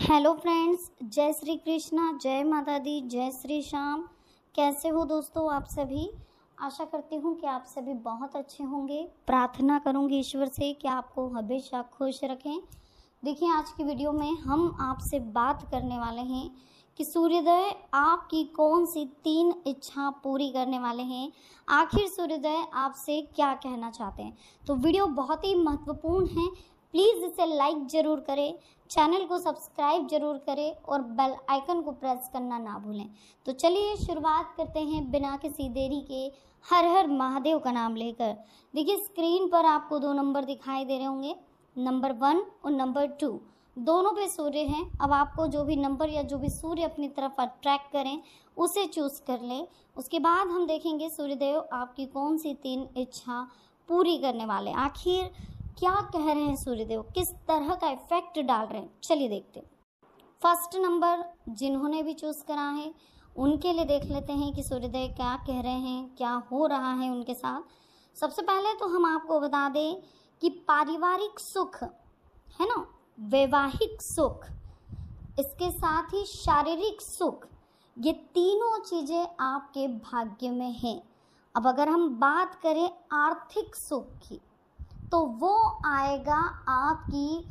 Hello friends, जय श्री कृष्णा, जय माता दी, जय श्री श्याम। कैसे हो दोस्तों आप सभी। आशा करती हूँ कि आप सभी बहुत अच्छे होंगे। प्रार्थना करूँगी ईश्वर से कि आपको हमेशा खुश रखें। देखिए, आज की वीडियो में हम आपसे बात करने वाले हैं कि सूर्योदय आपकी कौन सी 3 इच्छा पूरी करने वाले हैं। आखिर सूर्योदय आपसे क्या कहना चाहते हैं। तो वीडियो बहुत ही महत्वपूर्ण है। प्लीज़ इसे लाइक ज़रूर करें, चैनल को सब्सक्राइब जरूर करें और बेल आइकन को प्रेस करना ना भूलें। तो चलिए शुरुआत करते हैं बिना किसी देरी के, हर हर महादेव का नाम लेकर। देखिए, स्क्रीन पर आपको 2 नंबर दिखाई दे रहे होंगे, नंबर 1 और नंबर 2। दोनों पे सूर्य हैं। अब आपको जो भी नंबर या जो भी सूर्य अपनी तरफ अट्रैक्ट करें उसे चूज कर लें। उसके बाद हम देखेंगे सूर्यदेव आपकी कौन सी 3 इच्छा पूरी करने वाले। आखिर क्या कह रहे हैं सूर्यदेव, किस तरह का इफेक्ट डाल रहे हैं, चलिए देखते हैं। फर्स्ट नंबर जिन्होंने भी चूज करा है उनके लिए देख लेते हैं कि सूर्यदेव क्या कह रहे हैं, क्या हो रहा है उनके साथ। सबसे पहले तो हम आपको बता दें कि पारिवारिक सुख है ना, वैवाहिक सुख, इसके साथ ही शारीरिक सुख, ये तीनों चीजें आपके भाग्य में हैं। अब अगर हम बात करें आर्थिक सुख की, तो वो आएगा आपकी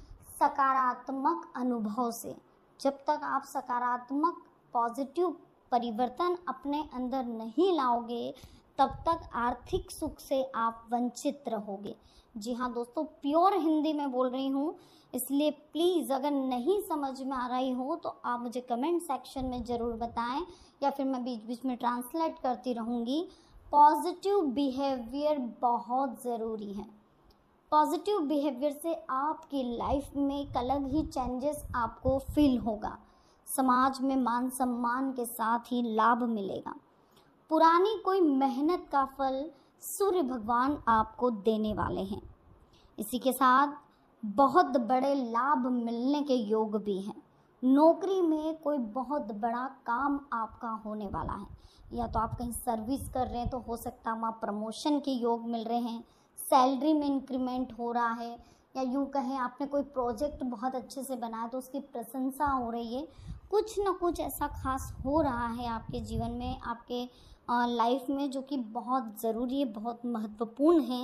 सकारात्मक अनुभव से। जब तक आप सकारात्मक पॉजिटिव परिवर्तन अपने अंदर नहीं लाओगे, तब तक आर्थिक सुख से आप वंचित रहोगे। जी हाँ दोस्तों, प्योर हिंदी में बोल रही हूँ, इसलिए प्लीज़ अगर नहीं समझ में आ रही हो तो आप मुझे कमेंट सेक्शन में ज़रूर बताएं, या फिर मैं बीच बीच में ट्रांसलेट करती रहूँगी। पॉजिटिव बिहेवियर बहुत ज़रूरी है। पॉजिटिव बिहेवियर से आपकी लाइफ में एक अलग ही चेंजेस आपको फील होगा। समाज में मान सम्मान के साथ ही लाभ मिलेगा। पुरानी कोई मेहनत का फल सूर्य भगवान आपको देने वाले हैं। इसी के साथ बहुत बड़े लाभ मिलने के योग भी हैं। नौकरी में कोई बहुत बड़ा काम आपका होने वाला है, या तो आप कहीं सर्विस कर रहे हैं तो हो सकता है वहाँ प्रमोशन के योग मिल रहे हैं, सैलरी में इंक्रीमेंट हो रहा है, या यूँ कहें आपने कोई प्रोजेक्ट बहुत अच्छे से बनाया तो उसकी प्रशंसा हो रही है। कुछ ना कुछ ऐसा खास हो रहा है आपके जीवन में, आपके लाइफ में, जो कि बहुत ज़रूरी है, बहुत महत्वपूर्ण है।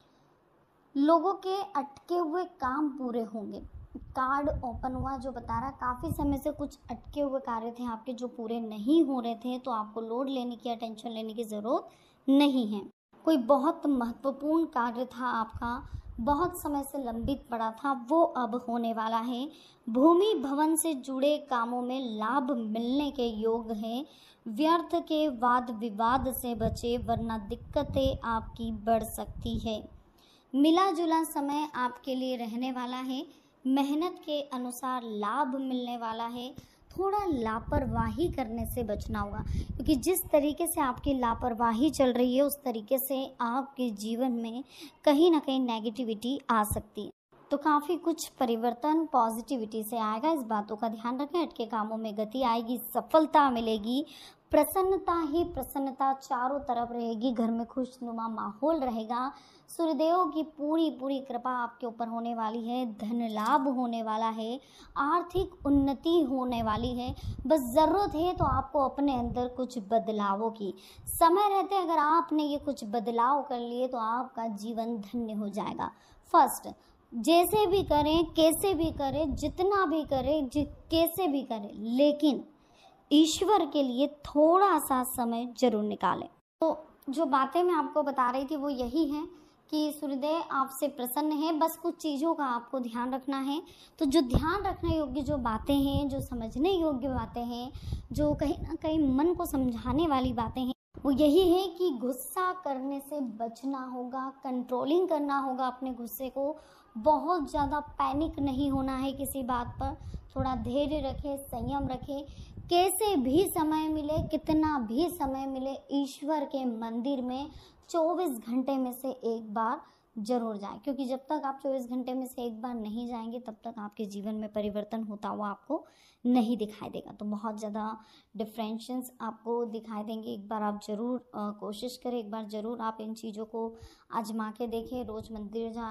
लोगों के अटके हुए काम पूरे होंगे। कार्ड ओपन हुआ जो बता रहा है काफ़ी समय से कुछ अटके हुए कार्य थे आपके जो पूरे नहीं हो रहे थे, तो आपको लोड लेने की या टेंशन लेने की ज़रूरत नहीं है। कोई बहुत महत्वपूर्ण कार्य था आपका, बहुत समय से लंबित पड़ा था, वो अब होने वाला है। भूमि भवन से जुड़े कामों में लाभ मिलने के योग हैं। व्यर्थ के वाद विवाद से बचे, वरना दिक्कतें आपकी बढ़ सकती है। मिला जुला समय आपके लिए रहने वाला है। मेहनत के अनुसार लाभ मिलने वाला है। थोड़ा लापरवाही करने से बचना होगा, क्योंकि जिस तरीके से आपकी लापरवाही चल रही है उस तरीके से आपके जीवन में कहीं ना कहीं नेगेटिविटी आ सकती है। तो काफ़ी कुछ परिवर्तन पॉजिटिविटी से आएगा, इस बातों का ध्यान रखें। अटके कामों में गति आएगी, सफलता मिलेगी, प्रसन्नता ही प्रसन्नता चारों तरफ रहेगी, घर में खुशनुमा माहौल रहेगा। सूर्यदेव की पूरी कृपा आपके ऊपर होने वाली है। धन लाभ होने वाला है, आर्थिक उन्नति होने वाली है। बस ज़रूरत है तो आपको अपने अंदर कुछ बदलावों की। समय रहते अगर आपने ये कुछ बदलाव कर लिए तो आपका जीवन धन्य हो जाएगा। फर्स्ट, जैसे भी करें, कैसे भी करें, जितना भी करें, कैसे भी करें, लेकिन ईश्वर के लिए थोड़ा सा समय जरूर निकालें। तो जो बातें मैं आपको बता रही थी वो यही है कि सूर्यदेव आपसे प्रसन्न है। बस कुछ चीज़ों का आपको ध्यान रखना है। तो जो ध्यान रखने योग्य जो बातें हैं, जो समझने योग्य बातें हैं, जो कहीं ना कहीं मन को समझाने वाली बातें हैं, वो यही है कि गुस्सा करने से बचना होगा, कंट्रोलिंग करना होगा अपने गुस्से को। बहुत ज़्यादा पैनिक नहीं होना है किसी बात पर। थोड़ा धैर्य रखें, संयम रखें। कैसे भी समय मिले, कितना भी समय मिले, ईश्वर के मंदिर में 24 घंटे में से एक बार जरूर जाएं, क्योंकि जब तक आप 24 घंटे में से एक बार नहीं जाएंगे तब तक आपके जीवन में परिवर्तन होता हुआ आपको नहीं दिखाई देगा। तो बहुत ज़्यादा डिफरेंशंस आपको दिखाई देंगे। एक बार आप ज़रूर कोशिश करें, एक बार ज़रूर आप इन चीज़ों को आजमा के देखें। रोज़ मंदिर जाएं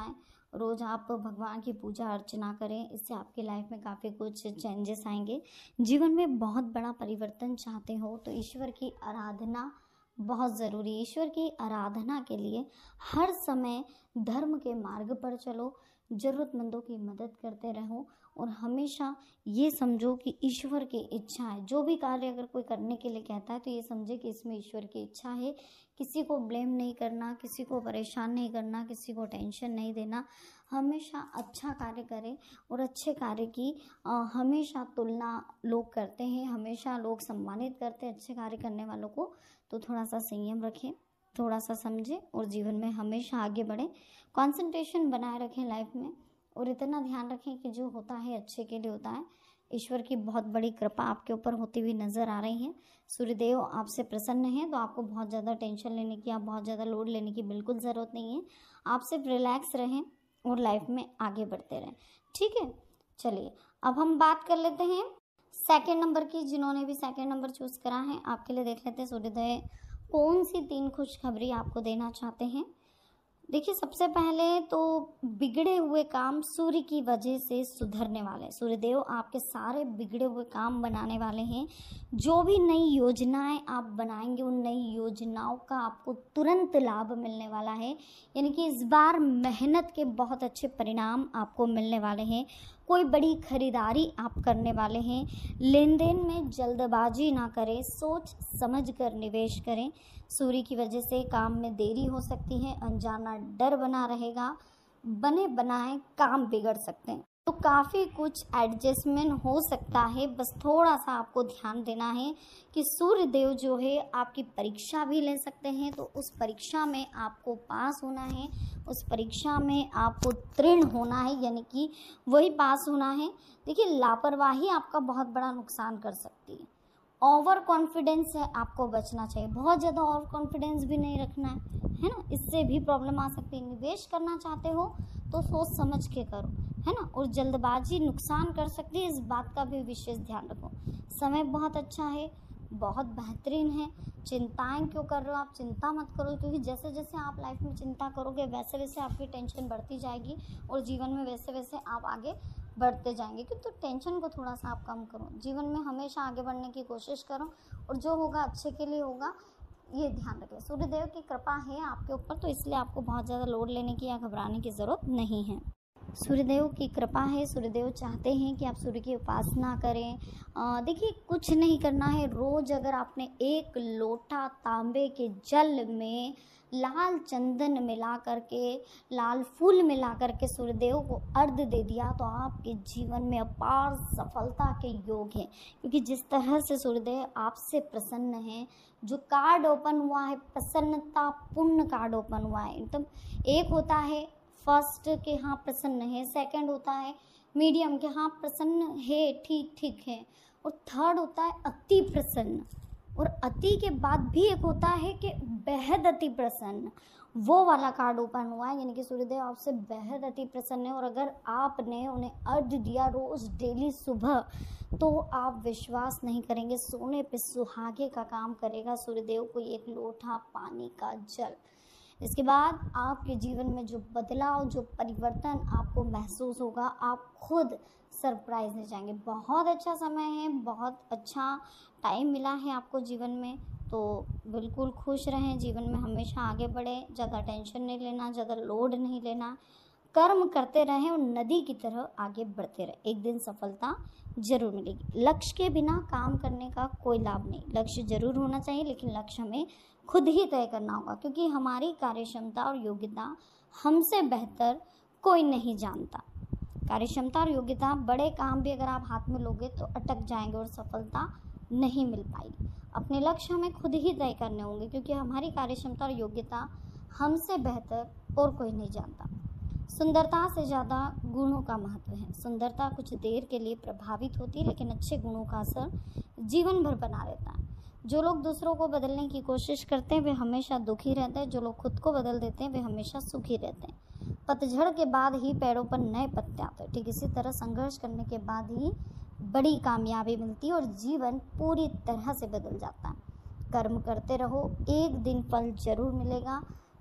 रोज़ आप भगवान की पूजा अर्चना करें, इससे आपकी लाइफ में काफ़ी कुछ चेंजेस आएंगे। जीवन में बहुत बड़ा परिवर्तन चाहते हो तो ईश्वर की आराधना बहुत ज़रूरी है। ईश्वर की आराधना के लिए हर समय धर्म के मार्ग पर चलो, ज़रूरतमंदों की मदद करते रहो और हमेशा ये समझो कि ईश्वर की इच्छा है। जो भी कार्य अगर कोई करने के लिए कहता है तो ये समझे कि इसमें ईश्वर की इच्छा है। किसी को ब्लेम नहीं करना, किसी को परेशान नहीं करना, किसी को टेंशन नहीं देना। हमेशा अच्छा कार्य करें और अच्छे कार्य की हमेशा तुलना लोग करते हैं, हमेशा लोग सम्मानित करते हैं अच्छे कार्य करने वालों को। तो थोड़ा सा संयम रखें, थोड़ा सा समझें और जीवन में हमेशा आगे बढ़ें। कंसंट्रेशन बनाए रखें लाइफ में और इतना ध्यान रखें कि जो होता है अच्छे के लिए होता है। ईश्वर की बहुत बड़ी कृपा आपके ऊपर होती हुई नज़र आ रही है। सूर्यदेव आपसे प्रसन्न हैं तो आपको बहुत ज़्यादा टेंशन लेने की, आप बहुत ज़्यादा लोड लेने की बिल्कुल ज़रूरत नहीं है। आप सिर्फ रिलैक्स रहें और लाइफ में आगे बढ़ते रहें। ठीक है, चलिए अब हम बात कर लेते हैं सेकंड नंबर की। जिन्होंने भी सेकंड नंबर चूज़ करा है आपके लिए देख लेते हैं सूर्यदेव कौन सी 3 खुशखबरी आपको देना चाहते हैं। देखिए, सबसे पहले तो बिगड़े हुए काम सूर्य की वजह से सुधरने वाले हैं। सूर्यदेव आपके सारे बिगड़े हुए काम बनाने वाले हैं। जो भी नई योजनाएं आप बनाएंगे उन नई योजनाओं का आपको तुरंत लाभ मिलने वाला है। यानी कि इस बार मेहनत के बहुत अच्छे परिणाम आपको मिलने वाले हैं। कोई बड़ी खरीदारी आप करने वाले हैं। लेन देन में जल्दबाजी ना करें, सोच समझ कर निवेश करें। सूर्य की वजह से काम में देरी हो सकती है, अनजाना डर बना रहेगा, बने बनाए काम बिगड़ सकते हैं। तो काफ़ी कुछ एडजस्टमेंट हो सकता है। बस थोड़ा सा आपको ध्यान देना है कि सूर्य देव जो है आपकी परीक्षा भी ले सकते हैं। तो उस परीक्षा में आपको पास होना है, उस परीक्षा में आपको उत्तीर्ण होना है, यानी कि वही पास होना है। देखिए, लापरवाही आपका बहुत बड़ा नुकसान कर सकती है। ओवर कॉन्फिडेंस से आपको बचना चाहिए। बहुत ज़्यादा ओवर कॉन्फिडेंस भी नहीं रखना है ना, इससे भी प्रॉब्लम आ सकती है। निवेश करना चाहते हो तो सोच समझ के करो, है ना, और जल्दबाजी नुकसान कर सकती है, इस बात का भी विशेष ध्यान रखो। समय बहुत अच्छा है, बहुत बेहतरीन है। चिंताएं क्यों कर रहे हो आप? चिंता मत करो, क्योंकि जैसे जैसे आप लाइफ में चिंता करोगे वैसे वैसे आपकी टेंशन बढ़ती जाएगी और जीवन में वैसे वैसे आप आगे बढ़ते जाएंगे। कि तो टेंशन को थोड़ा सा आप कम करो, जीवन में हमेशा आगे बढ़ने की कोशिश करो और जो होगा अच्छे के लिए होगा, ये ध्यान रखें। सूर्यदेव की कृपा है आपके ऊपर, तो इसलिए आपको बहुत ज़्यादा लोड लेने की या घबराने की ज़रूरत नहीं है। सूर्यदेव की कृपा है, सूर्यदेव चाहते हैं कि आप सूर्य की उपासना करें। देखिए, कुछ नहीं करना है। रोज़ अगर आपने 1 लोटा तांबे के जल में लाल चंदन मिला करके, लाल फूल मिला करके सूर्यदेव को अर्घ्य दे दिया तो आपके जीवन में अपार सफलता के योग हैं। क्योंकि जिस तरह से सूर्यदेव आपसे प्रसन्न हैं, जो कार्ड ओपन हुआ है प्रसन्नता पूर्ण कार्ड ओपन हुआ है। एकदम एक होता है फर्स्ट के हाँ प्रसन्न है, सेकंड होता है मीडियम के हाँ प्रसन्न है, ठीक ठीक है, और थर्ड होता है अति प्रसन्न, और अति के बाद भी एक होता है कि बेहद अति प्रसन्न। वो वाला कार्ड ओपन हुआ है, यानी कि सूर्यदेव आपसे बेहद अति प्रसन्न है। और अगर आपने उन्हें अर्घ्य दिया रोज़ डेली सुबह, तो आप विश्वास नहीं करेंगे, सोने पे सुहागे का काम करेगा सूर्यदेव को 1 लोटा पानी का जल। इसके बाद आपके जीवन में जो बदलाव, जो परिवर्तन आपको महसूस होगा, आप खुद सरप्राइज ले जाएंगे। बहुत अच्छा समय है, बहुत अच्छा टाइम मिला है आपको जीवन में, तो बिल्कुल खुश रहें, जीवन में हमेशा आगे बढ़ें, ज़्यादा टेंशन नहीं लेना, ज़्यादा लोड नहीं लेना, कर्म करते रहें और नदी की तरह आगे बढ़ते रहें। एक दिन सफलता जरूर मिलेगी। लक्ष्य के बिना काम करने का कोई लाभ नहीं। लक्ष्य जरूर होना चाहिए, लेकिन लक्ष्य हमें खुद ही तय करना होगा, क्योंकि हमारी कार्य क्षमता और योग्यता हमसे बेहतर कोई नहीं जानता। कार्य क्षमता और योग्यता, बड़े काम भी अगर आप हाथ में लोगे तो अटक जाएंगे और सफलता नहीं मिल पाएगी। अपने लक्ष्य हमें खुद ही तय करने होंगे, क्योंकि हमारी कार्य क्षमता और योग्यता हमसे बेहतर और कोई नहीं जानता। सुंदरता से ज़्यादा गुणों का महत्व है। सुंदरता कुछ देर के लिए प्रभावित होती है, लेकिन अच्छे गुणों का असर जीवन भर बना रहता है। जो लोग दूसरों को बदलने की कोशिश करते हैं वे हमेशा दुखी रहते हैं, जो लोग खुद को बदल देते हैं वे हमेशा सुखी रहते हैं। पतझड़ के बाद ही पेड़ों पर नए पत्ते आते हैं। ठीक इसी तरह संघर्ष करने के बाद ही बड़ी कामयाबी मिलती है और जीवन पूरी तरह से बदल जाता है। कर्म करते रहो, एक दिन फल जरूर मिलेगा।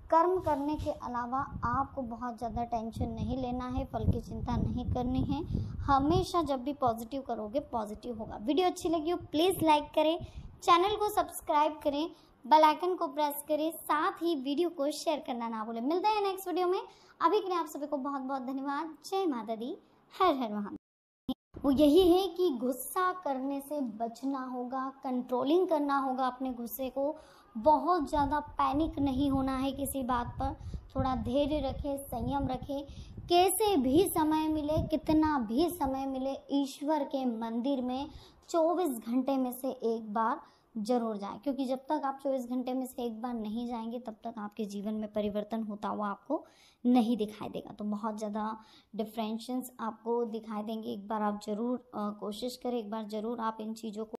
कर्म करने के अलावा आपको बहुत ज़्यादा टेंशन नहीं लेना है, फल की चिंता नहीं करनी है। हमेशा जब भी पॉजिटिव करोगे पॉजिटिव होगा। वीडियो अच्छी लगी हो प्लीज़ लाइक करें, चैनल को सब्सक्राइब करें, बेल आइकन को प्रेस करें, साथ ही वीडियो को शेयर करना ना भूलें। मिलते हैं नेक्स्ट वीडियो में। अभी के लिए आप सभी को बहुत बहुत धन्यवाद। जय माता दी, हर हर महादेव। वो यही है कि गुस्सा करने से बचना होगा, कंट्रोलिंग करना होगा अपने गुस्से को। बहुत ज़्यादा पैनिक नहीं होना है किसी बात पर। थोड़ा धैर्य रखें, संयम रखें। कैसे भी समय मिले, कितना भी समय मिले, ईश्वर के मंदिर में 24 घंटे में से एक बार जरूर जाएं, क्योंकि जब तक आप 24 घंटे में से एक बार नहीं जाएंगे तब तक आपके जीवन में परिवर्तन होता हुआ आपको नहीं दिखाई देगा। तो बहुत ज़्यादा डिफरेंसेस आपको दिखाई देंगे। एक बार आप ज़रूर कोशिश करें, एक बार ज़रूर आप इन चीज़ों को